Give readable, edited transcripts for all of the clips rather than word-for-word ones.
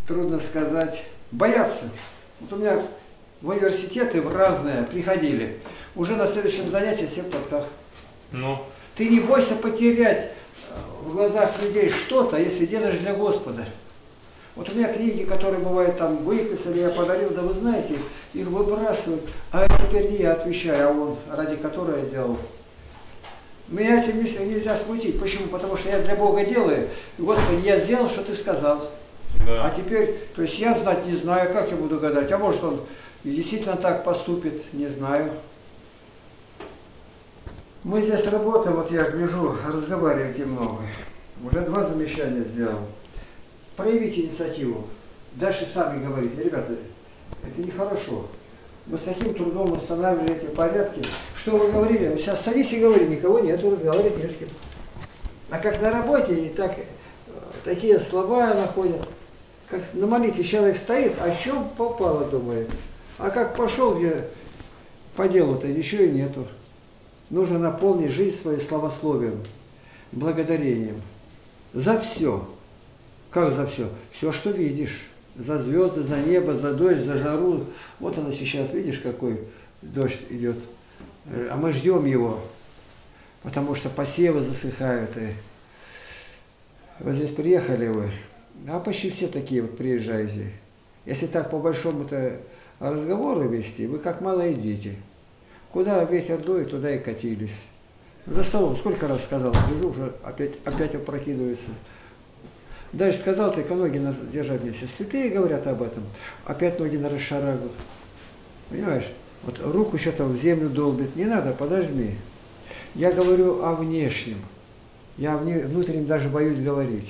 трудно сказать, боятся. Вот у меня в университеты в разные приходили. Уже на следующем занятии все в платках. Ну. Ты не бойся потерять в глазах людей что-то, если делаешь для Господа. Вот у меня книги, которые бывают там выписали, я подарил, да вы знаете, их выбрасывают. А это теперь не я отвечаю, а он, ради которого я делал. Меня этим нельзя смутить. Почему? Потому что я для Бога делаю. Господи, я сделал, что ты сказал. Да. А теперь, то есть я знать не знаю, как я буду гадать. А может он действительно так поступит, не знаю. Мы здесь работаем, вот я гляжу, разговариваете много. Уже 2 замечания сделал. Проявите инициативу. Дальше сами говорите, ребята, это нехорошо. Мы с таким трудом устанавливали эти порядки. Что вы говорили? Вы сейчас садись и говори, никого нету, разговаривать не с кем. А как на работе, и так, такие слова находят. Как на молитве человек стоит, о чем попало, думает. А как пошел, где по делу-то еще и нету. Нужно наполнить жизнь свою словословием, благодарением. За все. Как за все? Все, что видишь. За звезды, за небо, за дождь, за жару. Вот она сейчас, видишь, какой дождь идет. А мы ждем его, потому что посевы засыхают. И вот здесь приехали вы, а почти все такие вот приезжаете. Если так по большому-то разговору вести, вы как малые дети. Куда ветер дует, туда и катились. За столом сколько раз сказал, лежу, уже опять опрокидывается. Дальше сказал, только ноги держать вместе. Святые говорят об этом. Опять ноги на расшарагу. Понимаешь? Вот руку что-то в землю долбит. Не надо, подожди. Я говорю о внешнем. Я о внутреннем даже боюсь говорить.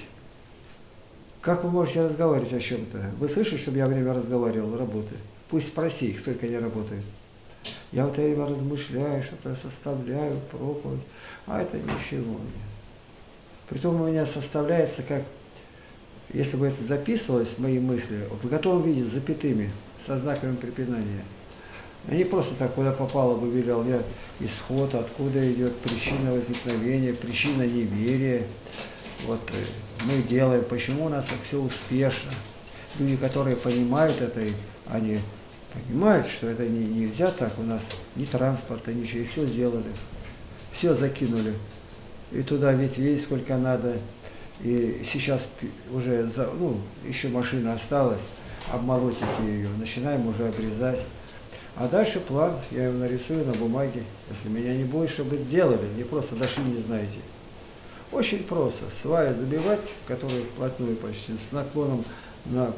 Как вы можете разговаривать о чем-то? Вы слышите, чтобы я время разговаривал, работаю? Пусть спроси их, столько не работает. Я вот я размышляю, что-то составляю, проповедь. А это ничего нет. Притом у меня составляется как... Если бы это записывалось, мои мысли, в готовом виде, с запятыми, со знаками препинания. А не просто так, куда попало бы, велел я исход, откуда идет причина возникновения, причина неверия. Вот мы делаем, почему у нас так все успешно. Люди, которые понимают это, они понимают, что это нельзя так, у нас ни транспорта, ничего, и все сделали. Все закинули. И туда ведь видеть сколько надо. И сейчас уже, еще машина осталась, обмолотите ее, начинаем уже обрезать. А дальше план, я его нарисую на бумаге. Если меня не будет, чтобы сделали, не просто дошли, не знаете. Очень просто. Сваю забивать, который вплотную почти, с наклоном на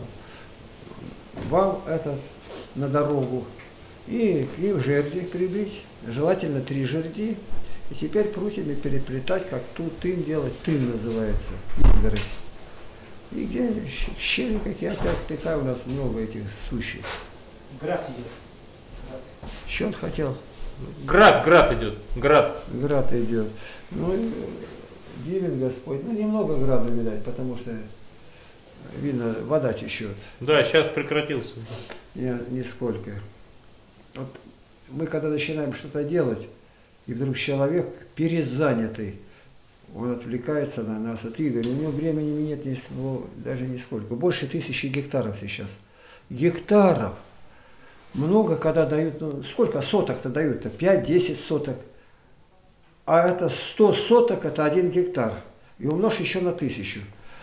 вал этот, на дорогу. И к ним жерди прибить, желательно 3 жерди. И теперь прутьями переплетать, как тут тын делать, тын называется, изгородь. И где щели какие опять, такая у нас много этих сущих. Град идет. Что он хотел? Град идет, град. Град идет. Ну, дивен Господь. Ну, немного града, видать, потому что, видно, вода течет. Да, сейчас прекратился. Нисколько. Вот мы когда начинаем что-то делать, и вдруг человек перезанятый, он отвлекается на нас. Вот Игорь, у него времени нет даже нисколько. Больше 1000 гектаров сейчас. Гектаров! Много, когда дают, сколько соток-то дают-то? 5-10 соток. А это 100 соток, это 1 гектар. И умножь еще на 1000.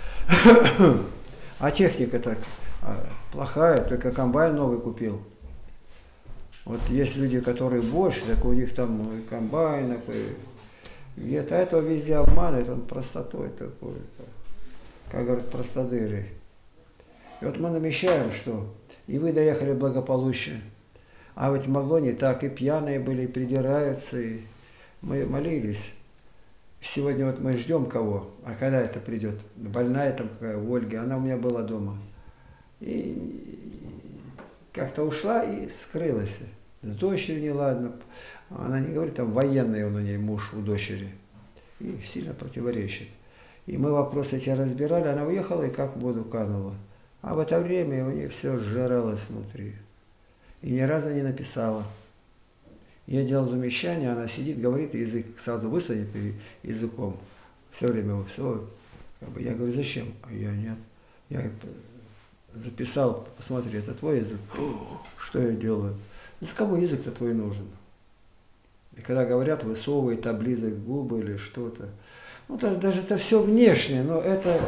А техника так плохая, только комбайн новый купил. Вот есть люди, которые больше, так у них там и комбайнов, и где-то этого везде обманывает, он простотой такой, как говорят, простодырый. И вот мы намечаем, что и вы доехали благополучно, а ведь могло не так, и пьяные были, и придираются, и мы молились. Сегодня вот мы ждем кого, а когда это придет? Больная там какая, Ольга, она у меня была дома. И как-то ушла и скрылась. С дочерью неладно. Она не говорит, там военный он у ней, муж у дочери. И сильно противоречит. И мы вопросы эти разбирали, она уехала и как в воду канула. А в это время у нее все сжиралось внутри. И ни разу не написала. Я делал замечание, она сидит, говорит, язык сразу высунет языком. Все время все. Я говорю, зачем? А я нет. Я вписал, посмотри, это твой язык. Что я делаю? Ну, с кого язык-то твой нужен? И когда говорят, высовывает, облизывает губы или что-то. Ну, даже это все внешнее, но это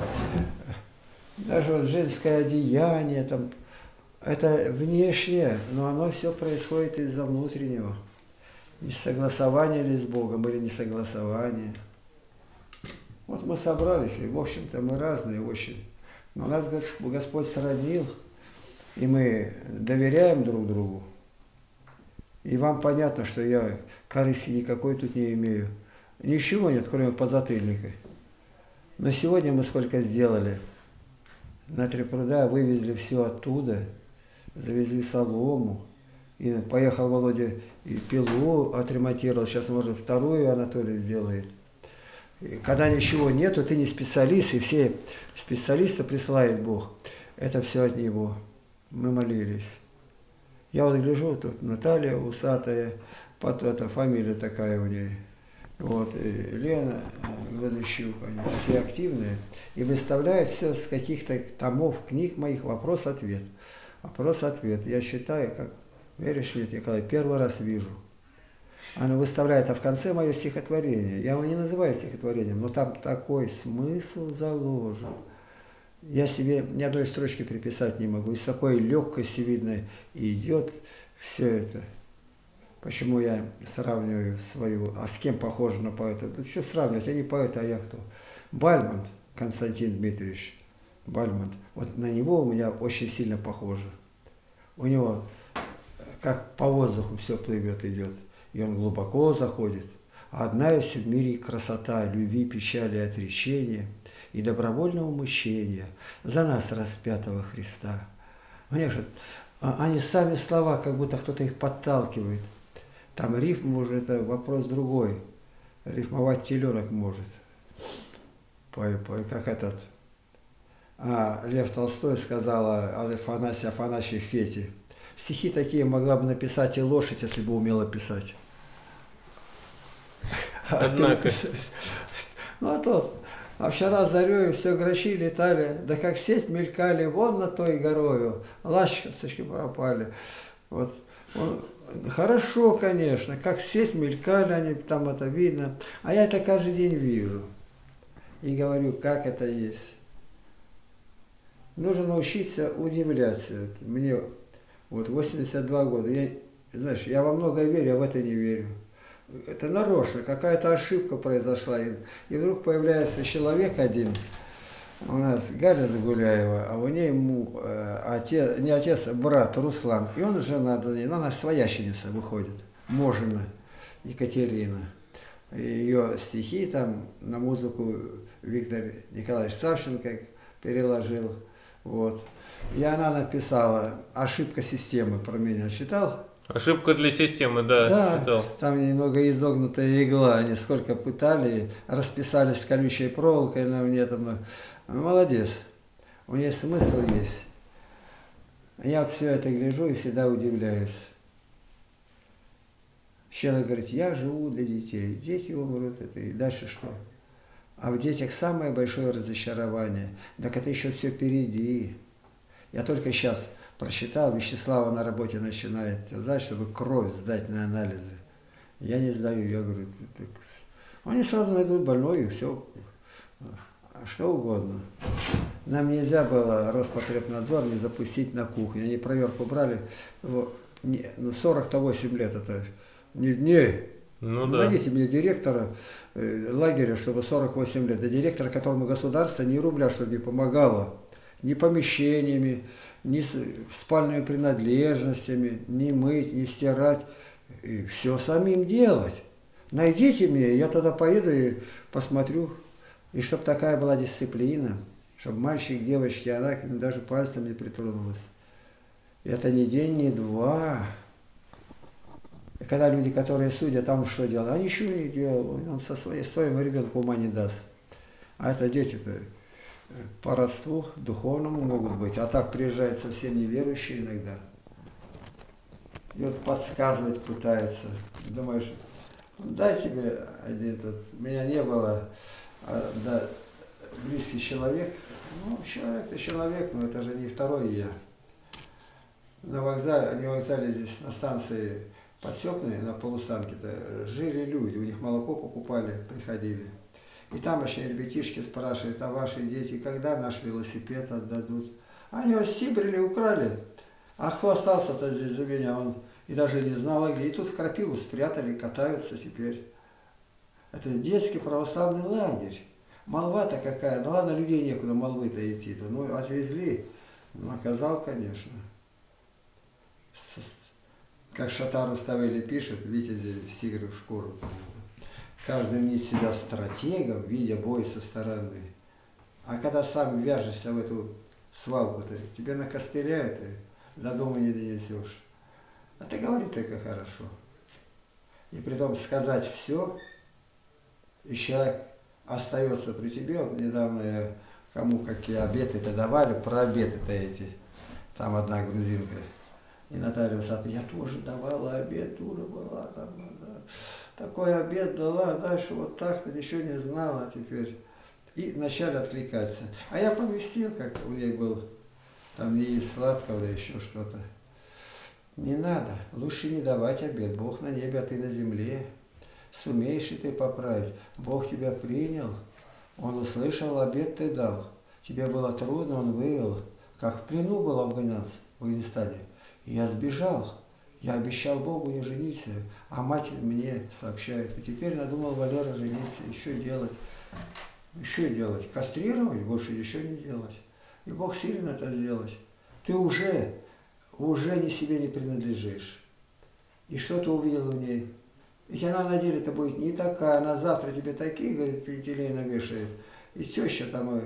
даже вот женское одеяние, там, это внешнее, но оно все происходит из-за внутреннего. Из согласования ли с Богом или несогласования. Вот мы собрались, и в общем-то мы разные очень. Но нас Господь сроднил, и мы доверяем друг другу. И вам понятно, что я корысти никакой тут не имею. Ничего нет, кроме подзатыльника. Но сегодня мы сколько сделали. На 3 пруда вывезли все оттуда, завезли солому. И поехал Володя и пилу отремонтировал. Сейчас, может, вторую Анатолий сделает. И когда ничего нету, ты не специалист, и все специалисты присылает Бог. Это все от Него. Мы молились. Я вот гляжу, тут Наталья усатая, это фамилия такая у нее. Вот, и Лена Гладыщук, они такие активные. И выставляют все с каких-то томов, книг моих, вопрос-ответ. Вопрос-ответ. Я считаю, как, веришь ли, Николай, первый раз вижу. Она выставляет, а в конце мое стихотворение. Я его не называю стихотворением, но там такой смысл заложен. Я себе ни одной строчки приписать не могу. И с такой легкостью, видно, идет все это. Почему я сравниваю свою, а с кем похоже на поэта? Ну, что сравнивать, я не поэт, а я кто? Бальмонт Константин Дмитриевич, Бальмонт. Вот на него у меня очень сильно похоже. У него как по воздуху все плывет, идет. И он глубоко заходит. Одна есть в мире красота, любви, печали и отречения, и добровольного мщения за нас распятого Христа. Понимаешь, они сами слова, как будто кто-то их подталкивает. Там рифм уже, это вопрос другой. Рифмовать теленок может. Как этот. Лев Толстой сказала Афанасий Фете. Стихи такие могла бы написать и лошадь, если бы умела писать. Однако. Ну а тот. А вчера зарею все грачи летали, да как сеть мелькали вон на той горою, ласточки пропали. Вот. Хорошо, конечно, как сеть мелькали, они там это видно. А я это каждый день вижу. И говорю, как это есть. Нужно научиться удивляться. Мне вот 82 года. Знаешь, я во многое верю, а в это не верю. Это нарочно, какая-то ошибка произошла. И вдруг появляется человек один, у нас Галя Загуляева, а у нее отец, не отец, а брат Руслан. И он женат, она своященица выходит, Можина Екатерина. Ее стихи там на музыку Виктор Николаевич Савченко переложил. Вот. И она написала «Ошибка системы» про меня. Читал? Ошибка для системы, да, читал. Там немного изогнутая игла, они сколько пытали, расписались колючей проволокой на мне там. Молодец, у нее смысл есть. Я вот все это гляжу и всегда удивляюсь. Человек говорит, я живу для детей, дети умрут, это и дальше что? А в детях самое большое разочарование. Так это еще все впереди. Я только сейчас прочитал, Вячеслава на работе начинает терзать, чтобы кровь сдать на анализы. Я не сдаю, я говорю, они сразу найдут больной и все, что угодно. Нам нельзя было Роспотребнадзор не запустить на кухню. Они проверку брали, 40-8 лет это. Ну, найдите мне директора лагеря, чтобы 48 лет. Да директора, которому государство ни рубля, чтобы не помогало. Ни помещениями, ни спальными принадлежностями, ни мыть, ни стирать. И все самим делать. Найдите мне, я тогда поеду и посмотрю. И чтобы такая была дисциплина, чтобы мальчик, девочки, она даже пальцем не притронулась. Это не день, не два. И когда люди, которые судят, там что делают? Они ничего не делают. Он своему ребенку ума не даст. А это дети-то по родству духовному могут быть. А так приезжают совсем неверующие иногда. И вот подсказывать пытаются. Думаешь, дай тебе один тут. Меня не было, да, близкий человек, Ну, человек-то человек, но это же не второй я. На вокзале, не вокзале здесь, на станции Подсёпной, на полустанке-то жили люди, у них молоко покупали, приходили. И там еще ребятишки спрашивают, а ваши дети когда наш велосипед отдадут? Они его стибрили, украли. А кто остался-то здесь за меня? Он и даже не знал, где. И тут в крапиву спрятали, катаются теперь. Это детский православный лагерь. Молва-то какая. Ну ладно, людей некуда молвы-то идти-то. Ну, отвезли. Наказал, конечно. Как Шатару Ставели пишет, видите, тигры в шкуру. Каждый мнит себя стратегом, видя бой со стороны. А когда сам вяжешься в эту свалку-то, тебя накостыляют и до дома не донесешь. А ты говори только хорошо. И притом сказать все, и человек остается при тебе. Вот недавно я кому какие обеты-то давали, про обеты-то эти. Там одна грузинка. И Наталья Высоты, я тоже давала обед, дура была, там, да, такой обед дала, дальше вот так-то, ничего не знала теперь. И начали отвлекаться. А я поместил, как у ней был, там не есть сладкого, да еще что-то. Не надо, лучше не давать обед, Бог на небе, а ты на земле. Сумеешь и ты поправить, Бог тебя принял, Он услышал, обед ты дал. Тебе было трудно, Он вывел, как в плену был афганец в Афганистане. Я сбежал, я обещал Богу не жениться, а мать мне сообщает. И теперь надумал Валера жениться, еще делать, кастрировать, больше еще не делать. И Бог силен это сделать. Ты уже не себе не принадлежишь. И что ты увидел в ней? Ведь она на деле-то будет не такая, она завтра тебе такие, говорит, петелей навешает. И теща там,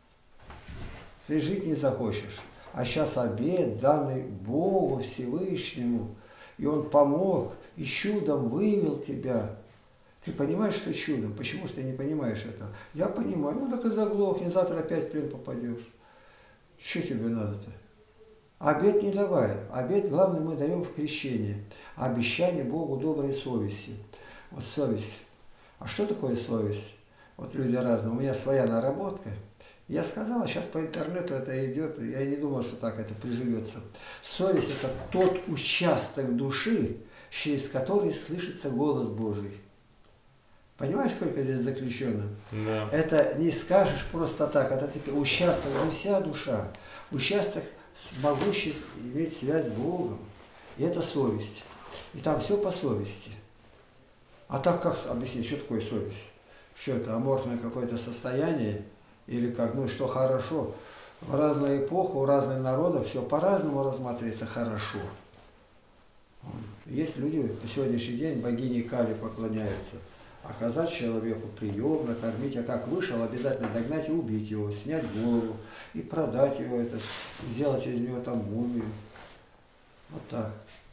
ты жить не захочешь. А сейчас обет, данный Богу Всевышнему, и Он помог, и чудом вывел тебя. Ты понимаешь, что чудом? Почему же ты не понимаешь этого? Я понимаю, ну так и заглохни, завтра опять в плен попадешь. Что тебе надо-то? Обет не давай. Обет, главное, мы даем в крещении. Обещание Богу доброй совести. Вот совесть. А что такое совесть? Вот люди разные. У меня своя наработка. Я сказала, сейчас по интернету это идет, я не думал, что так это приживется. Совесть – это тот участок души, через который слышится голос Божий. Понимаешь, сколько здесь заключено? Да. Это не скажешь просто так, это участок, не вся душа, участок, могущий иметь связь с Богом. И это совесть. И там все по совести. А так как объяснить, что такое совесть? Что это, аморфное какое-то состояние? Или как, ну что хорошо, в разную эпоху, у разных народов все по-разному рассматривается хорошо. Есть люди по сегодняшний день богине Кали поклоняются. Оказать человеку прием, накормить, а как вышел, обязательно догнать и убить его, снять голову и продать его, сделать из него там мумию. Вот так.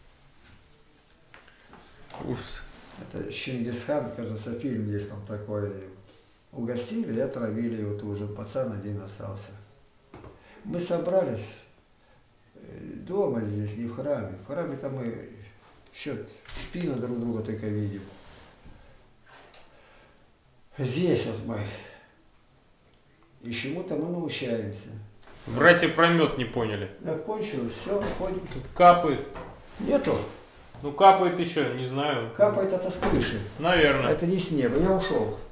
Ужас. Это Чингисхан, кажется, фильм есть там такой. Угостили и отравили его тоже. Пацан один остался. Мы собрались дома здесь, не в храме. В храме-то мы еще спину друг друга только видим. Здесь вот мы. И чему-то мы научаемся. Братья про мед не поняли. Да, кончилось, все, ходим. Капает. Нету. Ну капает еще, не знаю. Капает это с крыши. Наверное. Это не с неба. Я ушел.